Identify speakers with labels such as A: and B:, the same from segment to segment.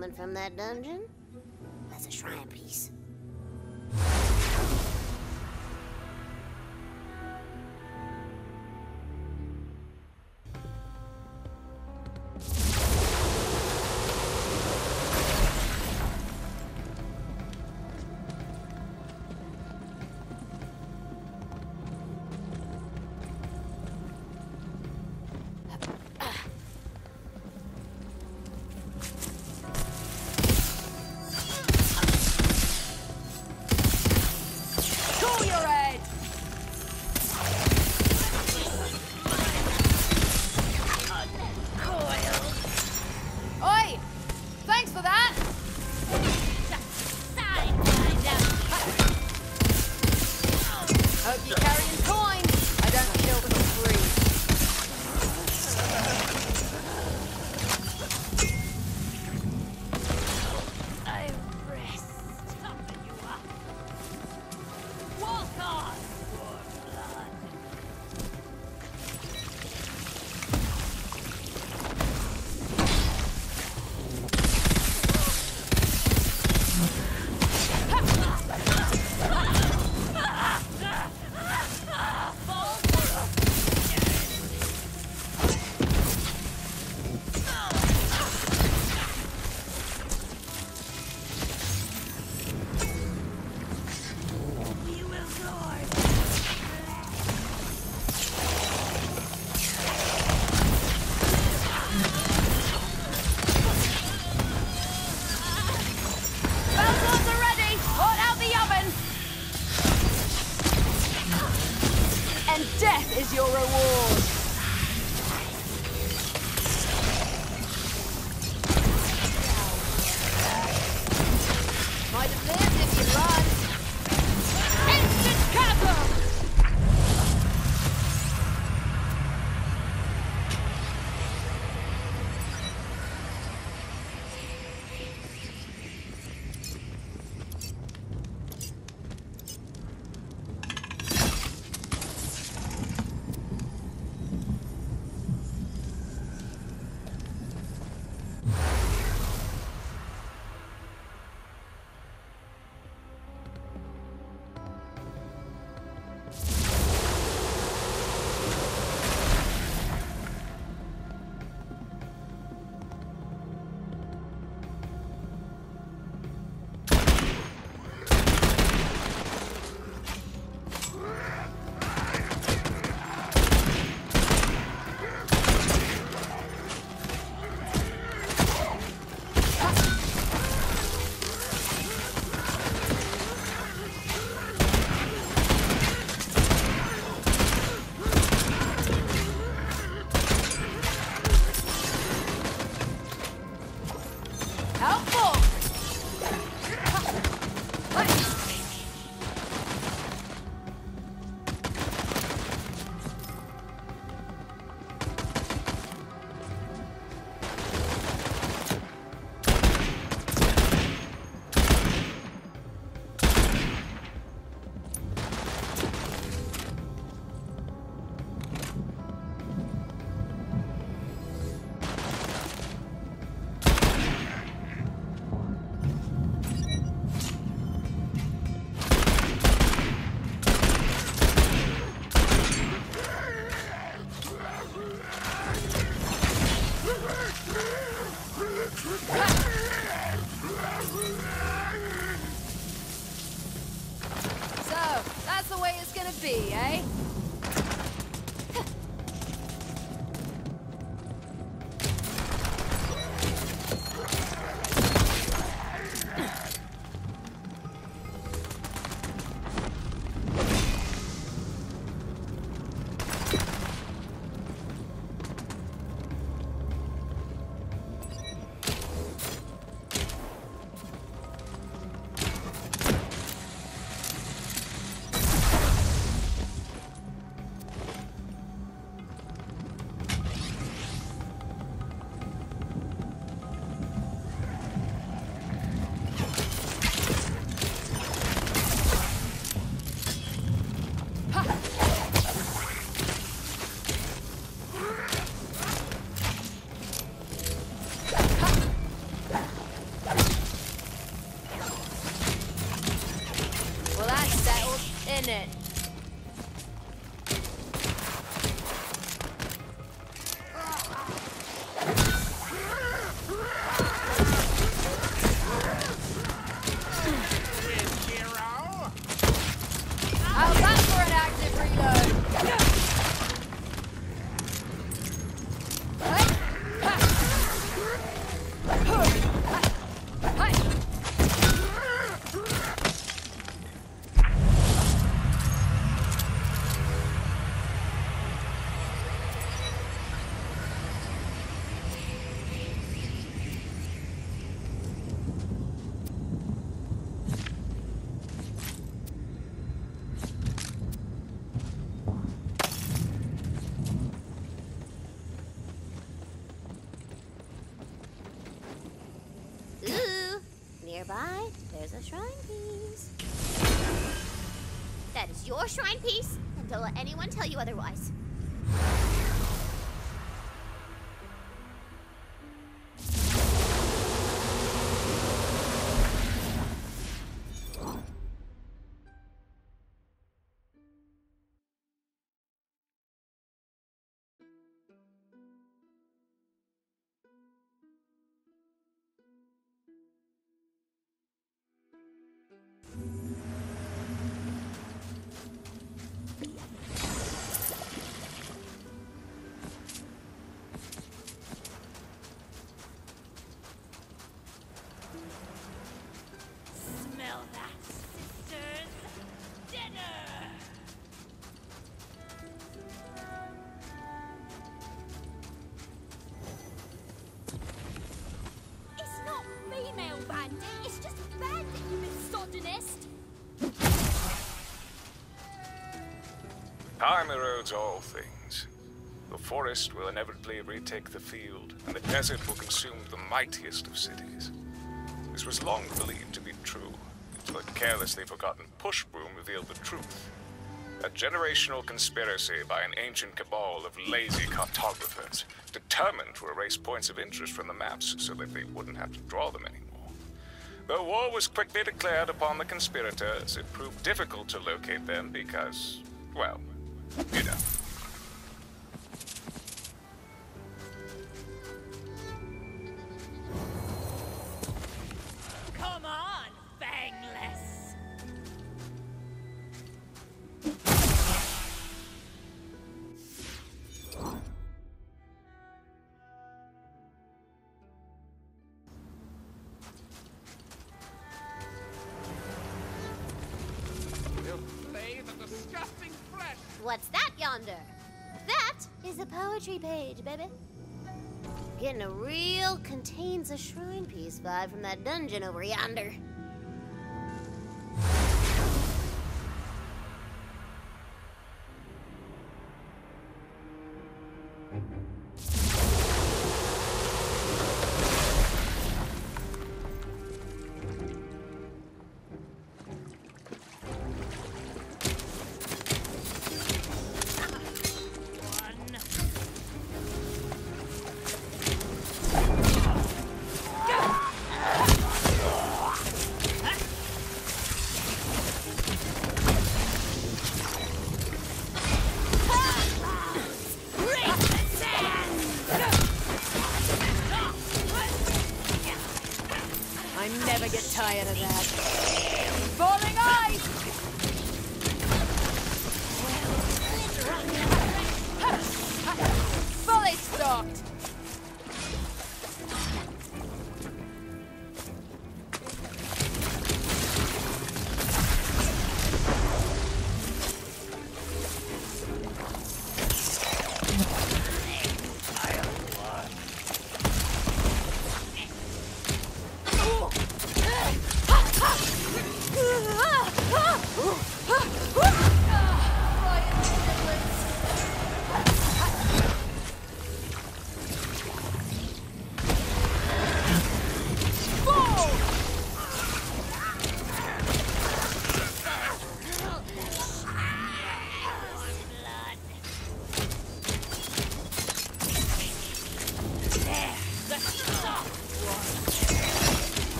A: coming from that dungeon? That's a shrine piece.
B: Is your reward. Might have lived if you run. Instant chasm! Be, eh? Well, that's settled, isn't it? How's that for an active reload?
A: Ooh, nearby, there's a shrine piece. That is your shrine piece, and don't let anyone tell you otherwise.
C: Smell that, sisters! Dinner!
A: It's not female bandit, it's just bandit, you misogynist.
D: Time erodes all things. The forest will inevitably retake the field, and the desert will consume the mightiest of cities. This was long believed to be true, until a carelessly forgotten push broom revealed the truth. A generational conspiracy by an ancient cabal of lazy cartographers, determined to erase points of interest from the maps so that they wouldn't have to draw them anymore. Though war was quickly declared upon the conspirators, it proved difficult to locate them because, well, you know.
C: Come on, Fangless!
E: You'll slay the disgusting flesh!
A: What's that yonder? That is a poetry page, baby. Getting a real contains a shrine piece vibe from that dungeon over yonder.
C: One.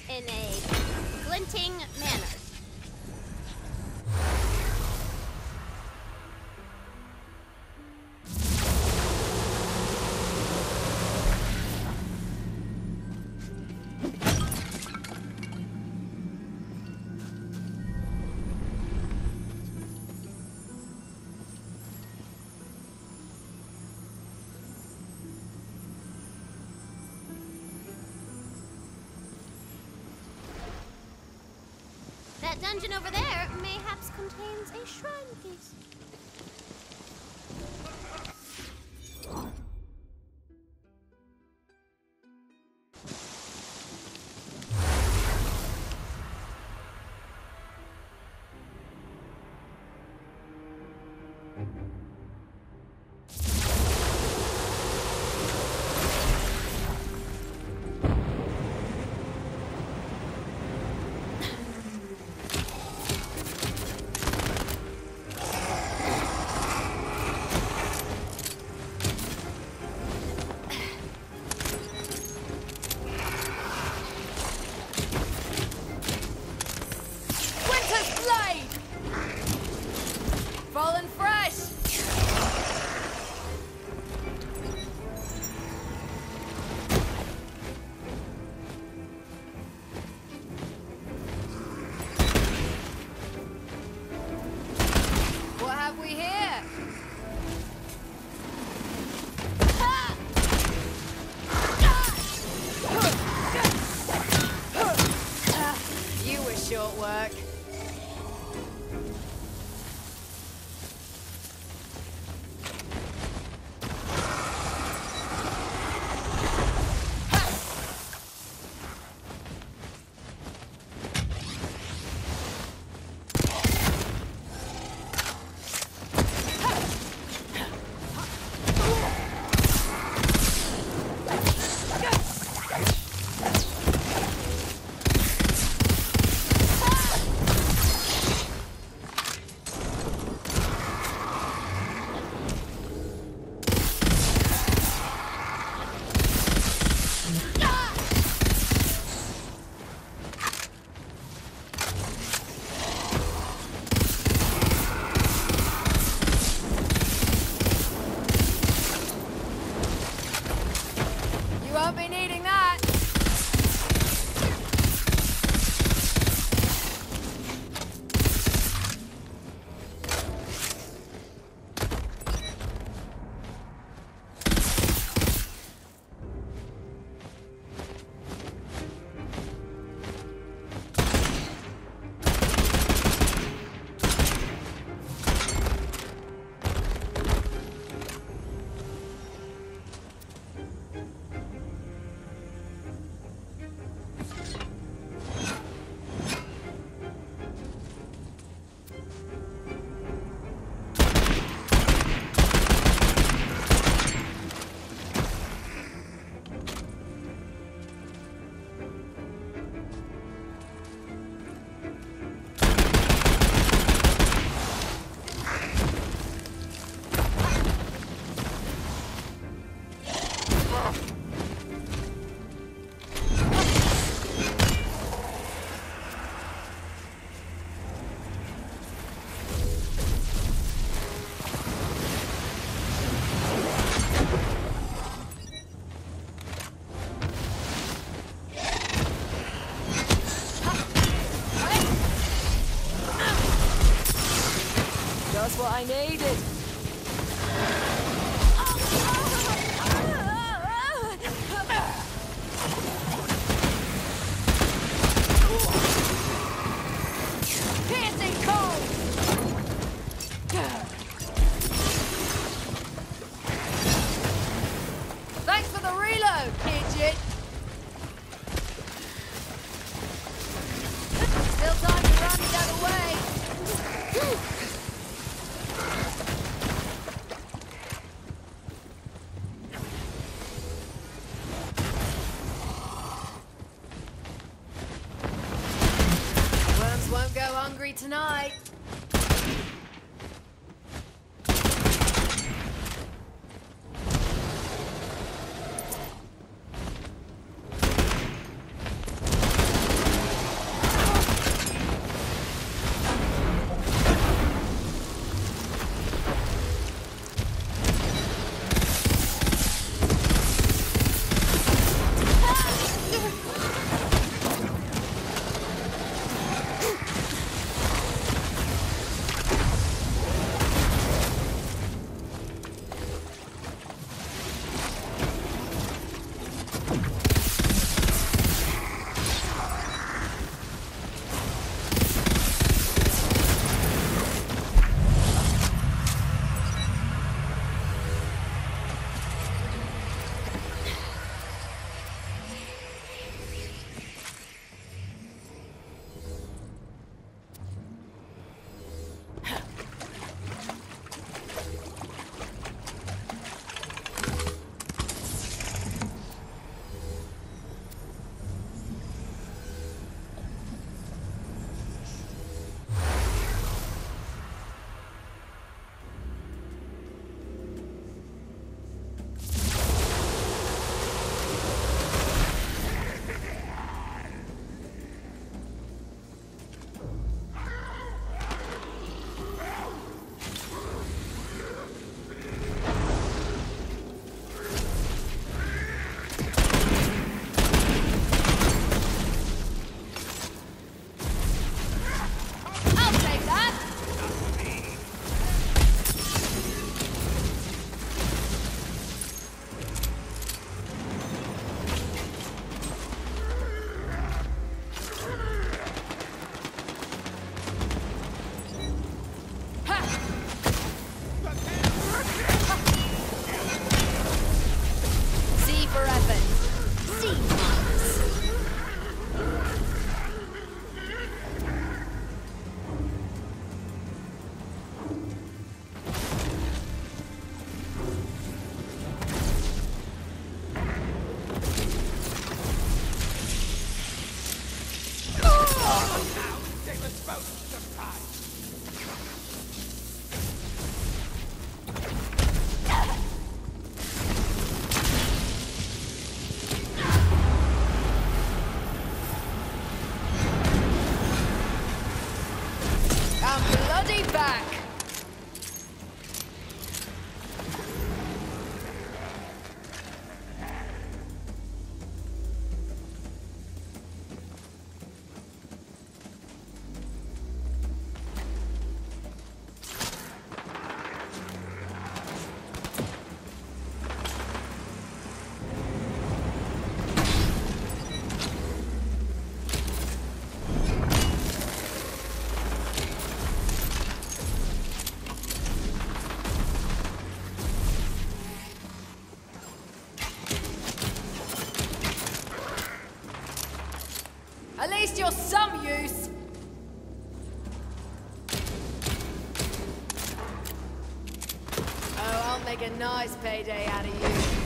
A: in a glinting manner. That dungeon over there mayhaps contains a shrine piece.
B: Fallen fresh! What have we here? You were short work. Won't be needing that. Just what I needed. Piercing cold. Thanks for the reload, idiot. Still time to run the other way. Worms won't go hungry tonight.
E: most of the time.
B: I'm bloody back! At least you're some use! Oh, I'll make a nice payday out of you.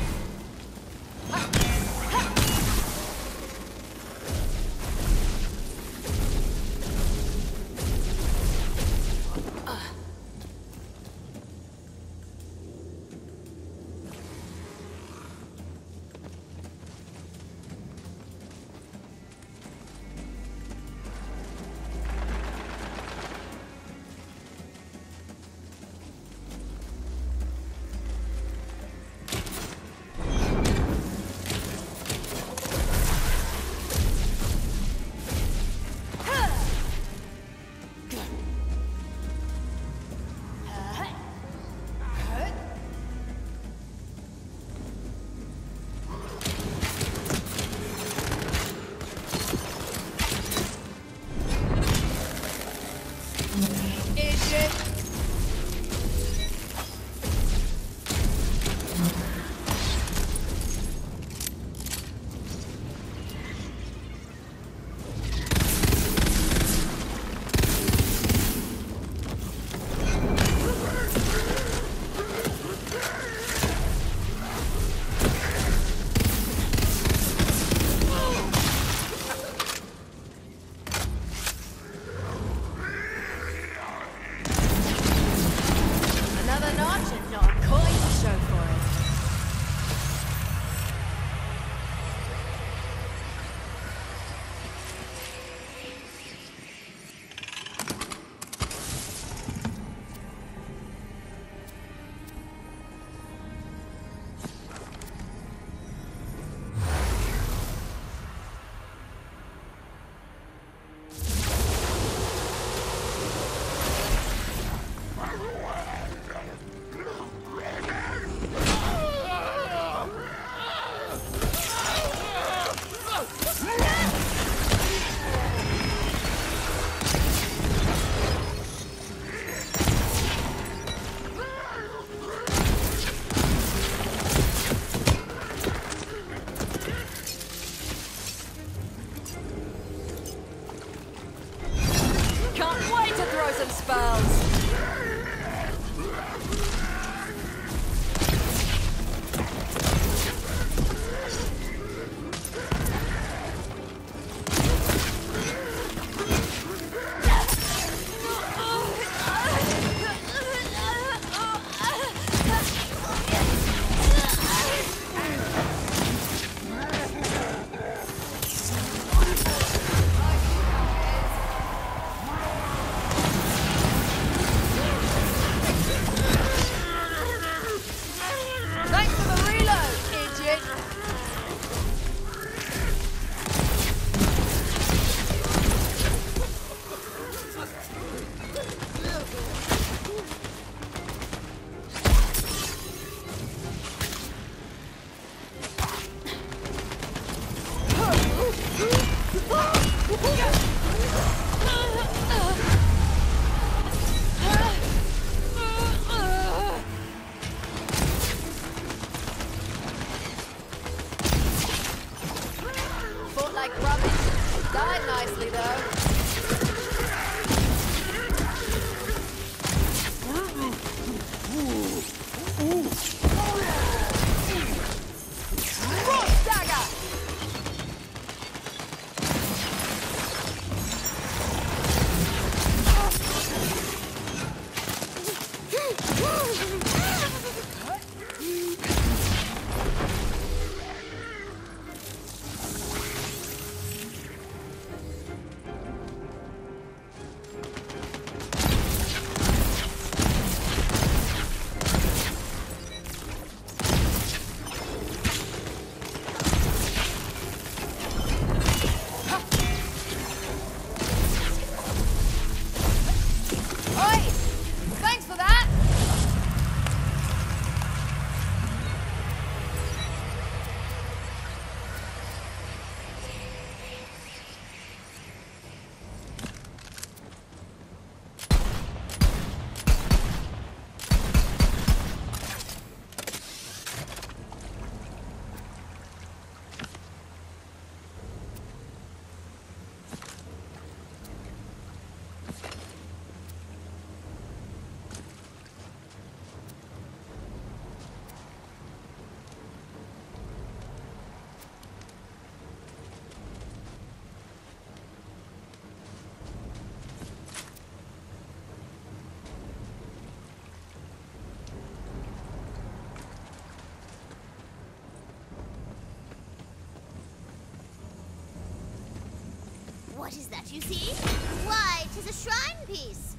A: What is that you see? Why, 'tis a shrine piece.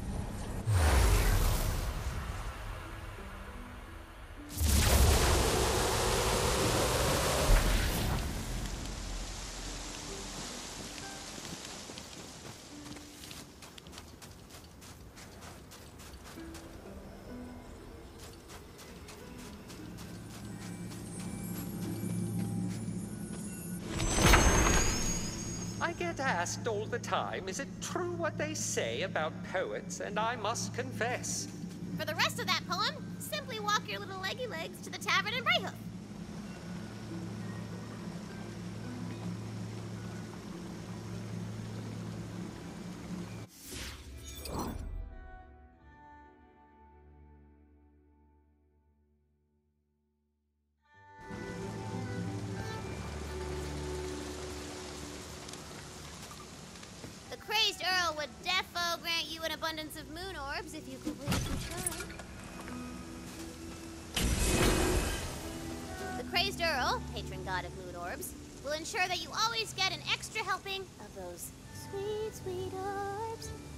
F: I get asked all the time, is it true what they say about poets? And I must confess.
A: For the rest of that poem, simply walk your little leggy legs to the tavern in Brighthoof. The crazed Earl would defo grant you an abundance of moon orbs if you complete the shrine. The crazed Earl, patron god of moon orbs, will ensure that you always get an extra helping of those sweet, sweet orbs.